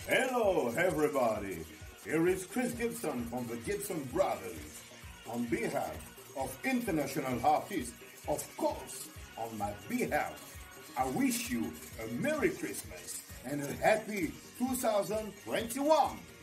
Hello, everybody. Here is Chris Gibson from the Gibson Brothers. On behalf of international artists, of course, on my behalf, I wish you a Merry Christmas and a happy 2021.